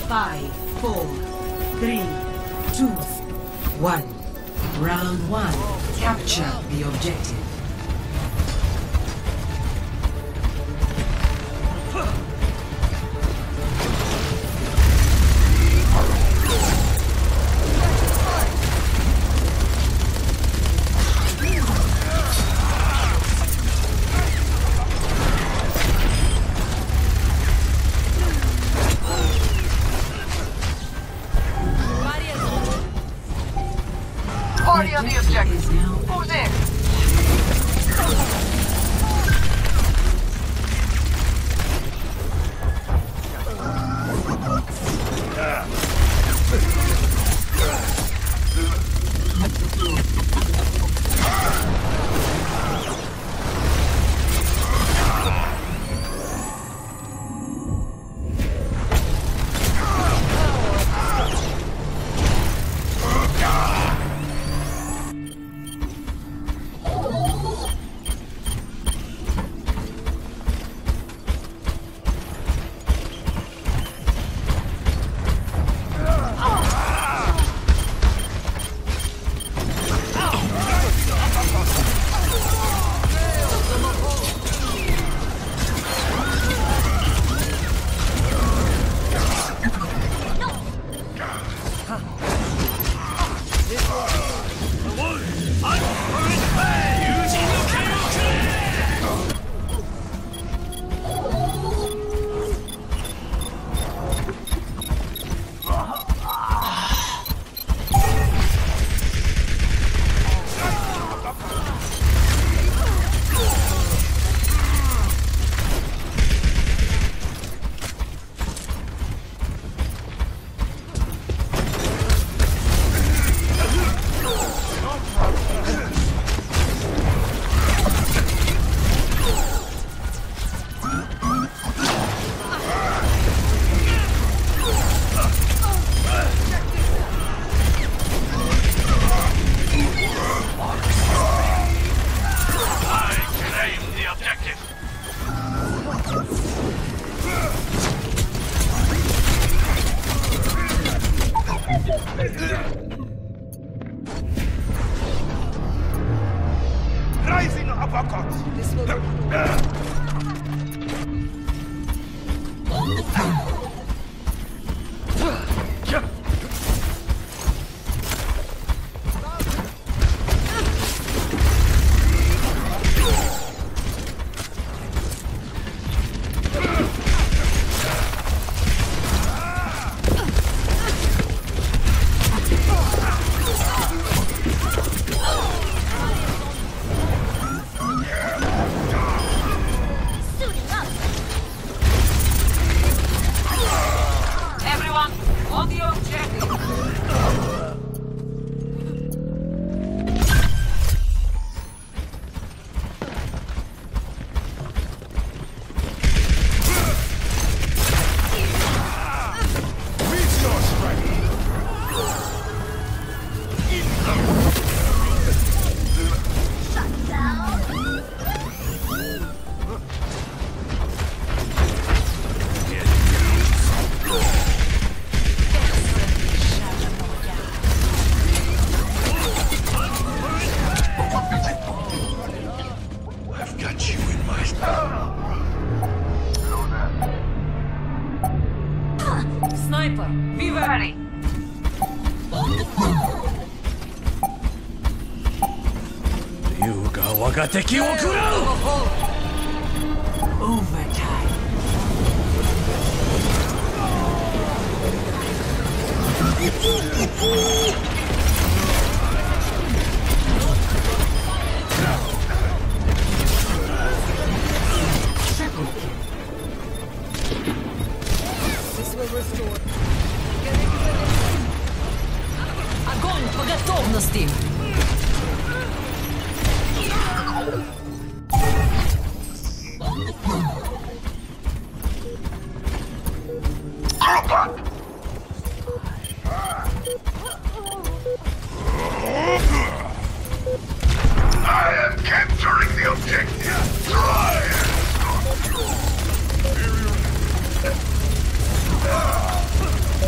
5, 4, 3, 2, 1. Round 1. Capture the objective. Party on the objective. Who's in? Rising uppercut. This will Sniper, be ready. Overtime. This will restore. Огонь по готовности. I am capturing the objective. Try and stop you.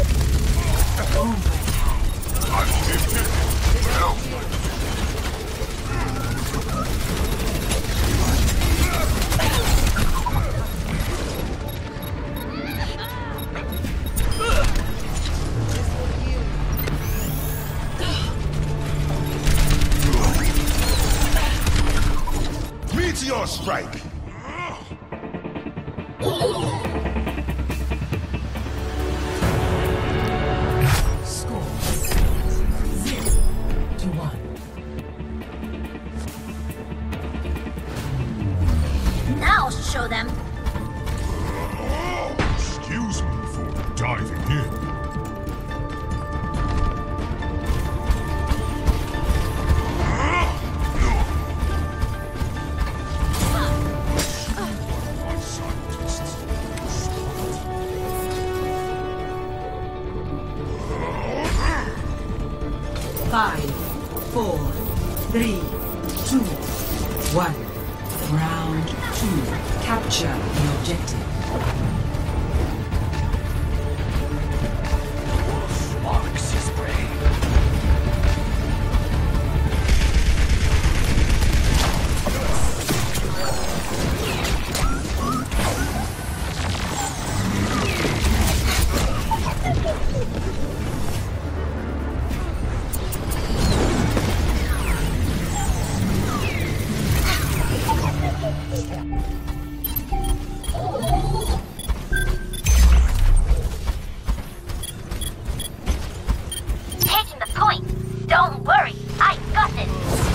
Meteor strike! Score 0-1. Now I'll show them. Excuse me for diving in. Five, 4, 3, 2, 1. Round 2. Capture the objective. Marks his prey. Taking the point. Don't worry, I got it.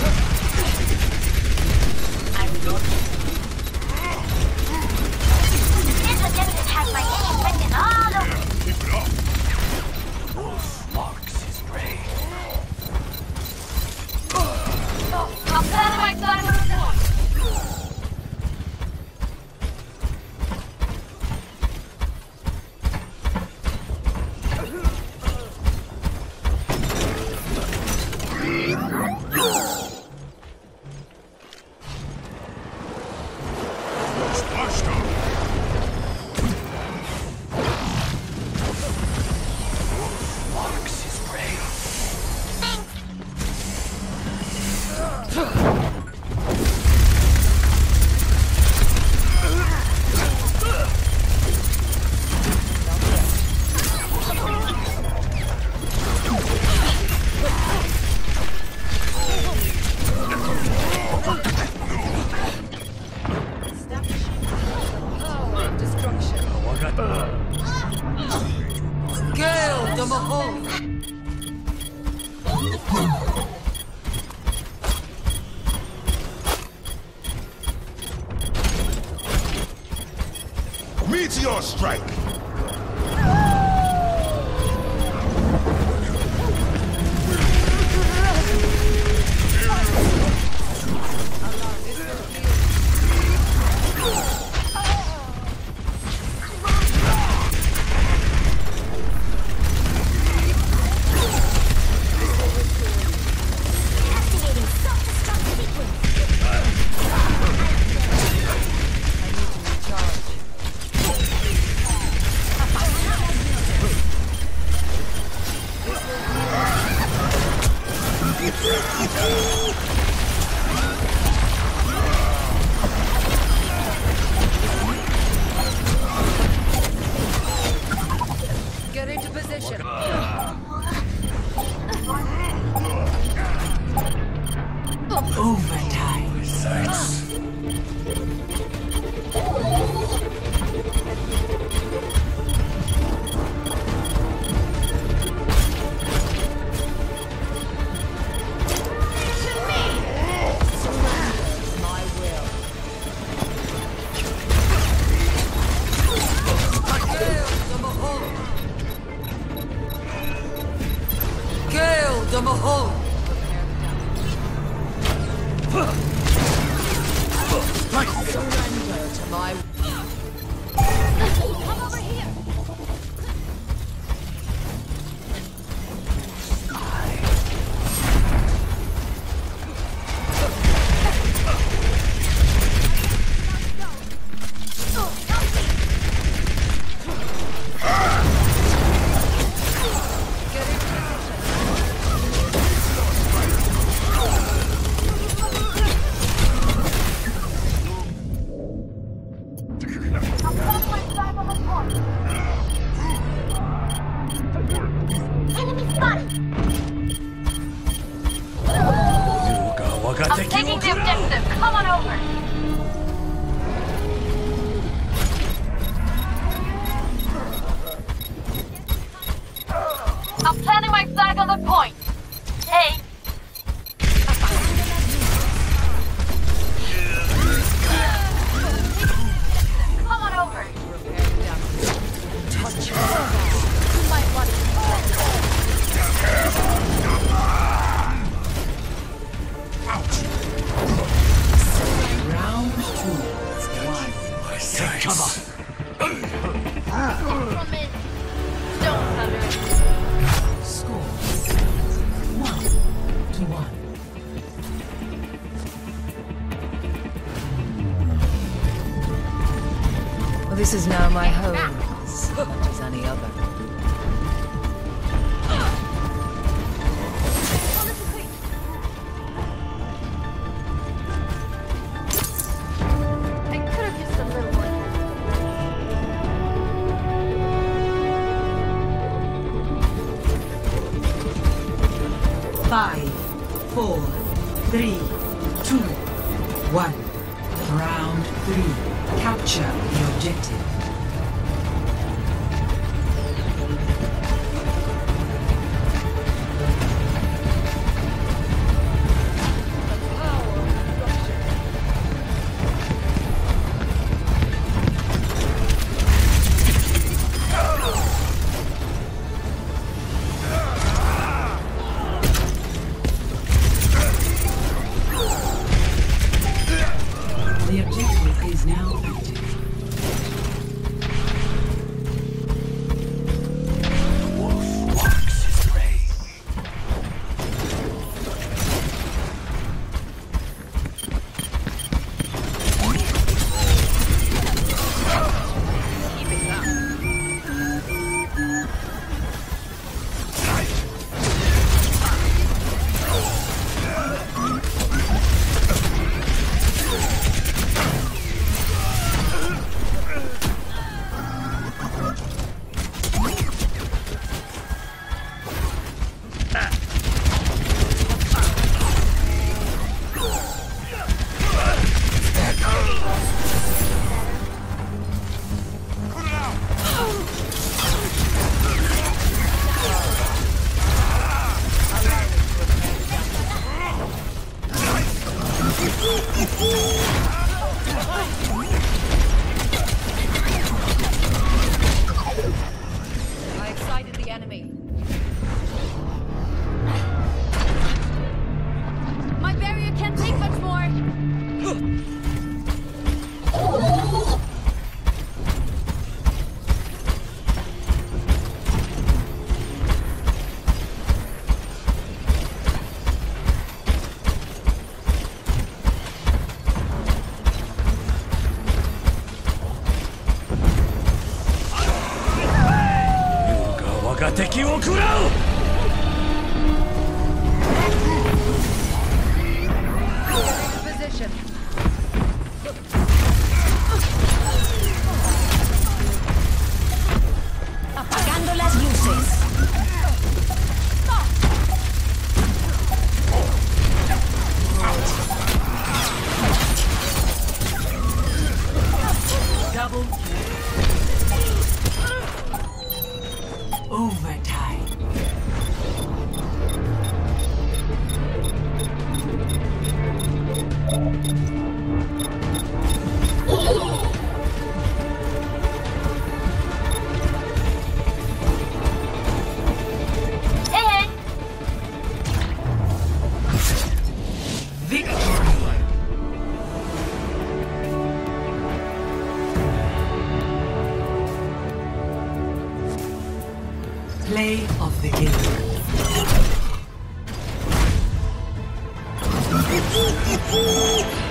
This objective has my name written all over it. Keep it up. Wolf marks his prey. I'm glad I got it. Bastion! Marks his prey. Gale the Mahal. Meteor strike! Activating self-destruct sequence. Get into position. Overtime. Thanks. My will. Gale the Mahal. Gale the Mahal. Surrender to my Come over here. get into position. I'm planting my flag on the point. Hey. Come on over. Touch you might want to Round 2. 1. Take cover. Promise. Don't underestimate. Score 1-1. Well, this is now my home, as much as any other. I could have used a little more. 5, 4, 3, 2, 1. Round 3. Capture the objective. The objective is now active. Wolf walks his prey. I excited the enemy. My barrier can't take much more. Yuga 我が敵を食らう Position. Apagando las luces. Double kill. Overtime. Hey, Victory. Play of the game.